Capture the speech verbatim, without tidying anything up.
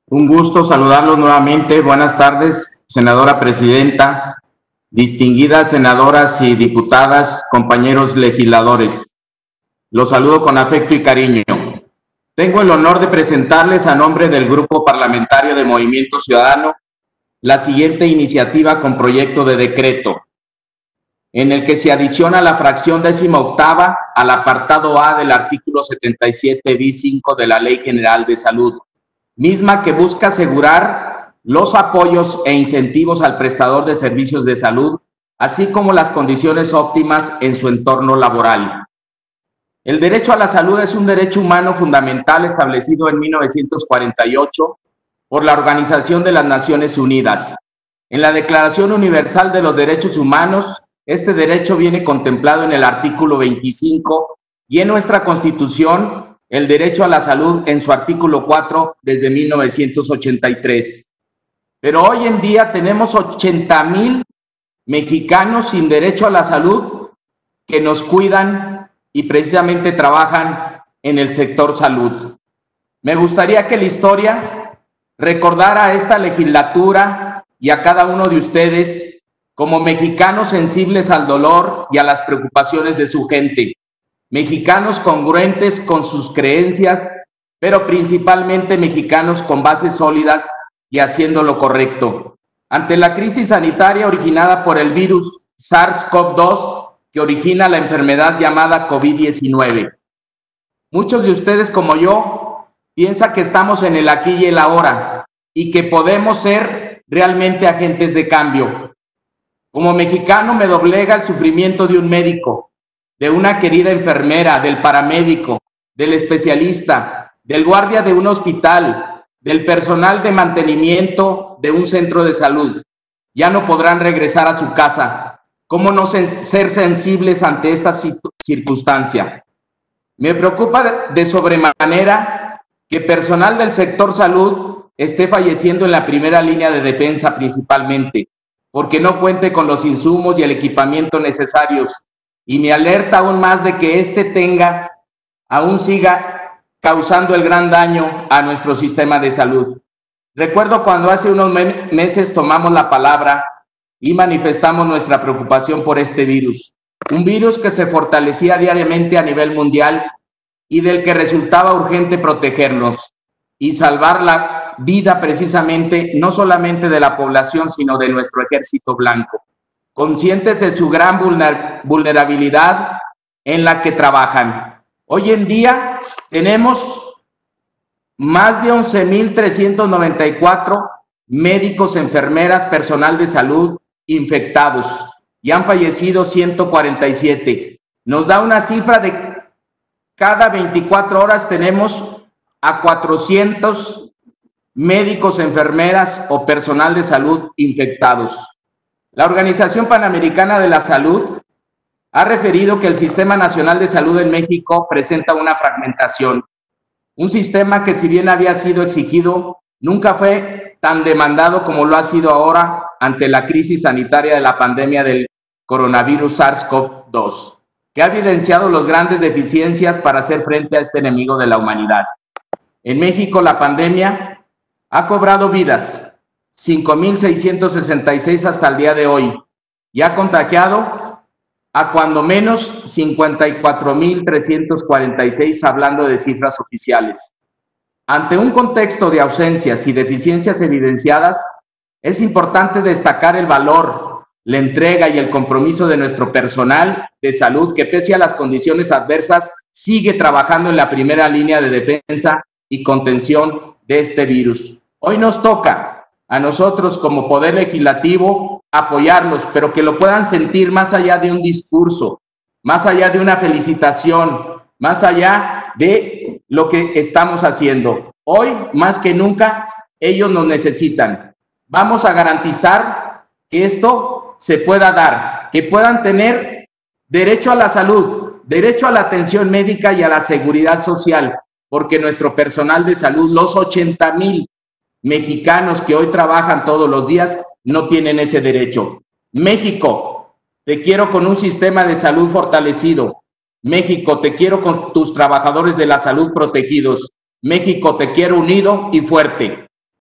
Un gusto saludarlos nuevamente. Buenas tardes, senadora presidenta, distinguidas senadoras y diputadas, compañeros legisladores. Los saludo con afecto y cariño. Tengo el honor de presentarles a nombre del Grupo Parlamentario de Movimiento Ciudadano la siguiente iniciativa con proyecto de decreto, en el que se adiciona la fracción décima octava al apartado A del artículo setenta y siete bis cinco de la Ley General de Salud, misma que busca asegurar los apoyos e incentivos al prestador de servicios de salud, así como las condiciones óptimas en su entorno laboral. El derecho a la salud es un derecho humano fundamental establecido en mil novecientos cuarenta y ocho por la Organización de las Naciones Unidas. En la Declaración Universal de los Derechos Humanos, este derecho viene contemplado en el artículo veinticinco y en nuestra Constitución, el derecho a la salud en su artículo cuatro desde mil novecientos ochenta y tres. Pero hoy en día tenemos ochenta mil mexicanos sin derecho a la salud que nos cuidan y precisamente trabajan en el sector salud. Me gustaría que la historia recordara a esta legislatura y a cada uno de ustedes como mexicanos sensibles al dolor y a las preocupaciones de su gente, mexicanos congruentes con sus creencias, pero principalmente mexicanos con bases sólidas y haciendo lo correcto. Ante la crisis sanitaria originada por el virus SARS CoV dos, que origina la enfermedad llamada COVID diecinueve. Muchos de ustedes, como yo, piensan que estamos en el aquí y el ahora y que podemos ser realmente agentes de cambio. Como mexicano me doblega el sufrimiento de un médico, de una querida enfermera, del paramédico, del especialista, del guardia de un hospital, del personal de mantenimiento de un centro de salud. Ya no podrán regresar a su casa. ¿Cómo no ser sensibles ante esta circunstancia? Me preocupa de sobremanera que personal del sector salud esté falleciendo en la primera línea de defensa principalmente, porque no cuente con los insumos y el equipamiento necesarios. Y me alerta aún más de que este tenga, aún siga causando el gran daño a nuestro sistema de salud. Recuerdo cuando hace unos me meses tomamos la palabra y manifestamos nuestra preocupación por este virus, un virus que se fortalecía diariamente a nivel mundial y del que resultaba urgente protegernos y salvar la vida precisamente no solamente de la población, sino de nuestro ejército blanco, conscientes de su gran vulnerabilidad en la que trabajan. Hoy en día tenemos más de once mil trescientos noventa y cuatro médicos, enfermeras, personal de salud infectados y han fallecido ciento cuarenta y siete. Nos da una cifra de cada veinticuatro horas tenemos a cuatrocientos médicos, enfermeras o personal de salud infectados. La Organización Panamericana de la Salud ha referido que el Sistema Nacional de Salud en México presenta una fragmentación, un sistema que, si bien había sido exigido, nunca fue tan demandado como lo ha sido ahora ante la crisis sanitaria de la pandemia del coronavirus SARS CoV dos, que ha evidenciado las grandes deficiencias para hacer frente a este enemigo de la humanidad. En México, la pandemia ha cobrado vidas, cinco mil seiscientos sesenta y seis hasta el día de hoy, y ha contagiado a cuando menos cincuenta y cuatro mil trescientos cuarenta y seis, hablando de cifras oficiales. Ante un contexto de ausencias y deficiencias evidenciadas, es importante destacar el valor, la entrega y el compromiso de nuestro personal de salud que, pese a las condiciones adversas, sigue trabajando en la primera línea de defensa y contención de este virus. Hoy nos toca a nosotros como Poder Legislativo apoyarlos, pero que lo puedan sentir más allá de un discurso, más allá de una felicitación, más allá de lo que estamos haciendo. Hoy, más que nunca, ellos nos necesitan. Vamos a garantizar que esto se pueda dar, que puedan tener derecho a la salud, derecho a la atención médica y a la seguridad social, porque nuestro personal de salud, los ochenta mil mexicanos que hoy trabajan todos los días, no tienen ese derecho. México, te quiero con un sistema de salud fortalecido. México, te quiero con tus trabajadores de la salud protegidos. México, te quiero unido y fuerte.